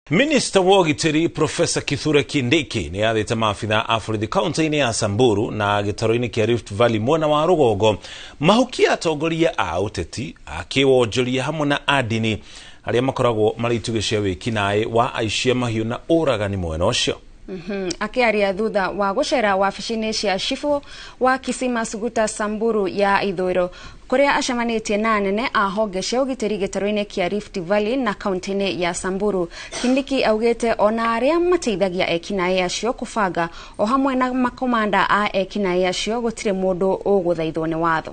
Minister wa ũgitĩri Professor Kithure Kindiki nĩ athĩte maabitha a borithi kaunti-inĩ ya Samburu na gĩtarũ-inĩ kĩa Rift Valley mwena wa rũgongo mahukia atongoria a ũteti a kĩwonjoria hamwe na andini arĩa makoragwo marĩ itugĩ cia wĩkinaĩ wa aici a mahiũ na ũragani mwena ũcio. Akiaria thutha wa gũcera wabici-inĩ cia Chifu wa Kisima Suguta Samburu ya ithũĩro kuria acemanĩtie na anene a honge cia ũgitĩri gĩtarũ-inĩ kĩa Rift Valley na kaunti-inĩ ya Samburu. Kindiki augĩte ona arĩa mateithagia ekinaĩ acio kũbanga o hamwe na makomanda a ekinaĩ acio gũtirĩ mũndũ ũgũthaithwo nĩ watho.